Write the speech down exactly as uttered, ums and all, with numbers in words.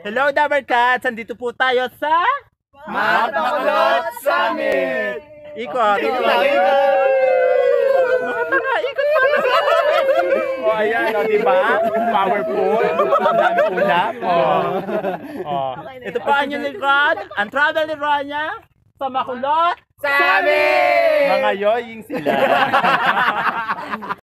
Hello, Dabber Cats! Andito po tayo sa Mapakulot Summit! Ikot! Ikot! Mga tanga, ikot pa! O, ayan, o, diba? Powerful. Ang dami ulap. O. O. Ito pa ang inyong likod. Ang travel ni Rania sa Makulot Summit! Mga yoying sila.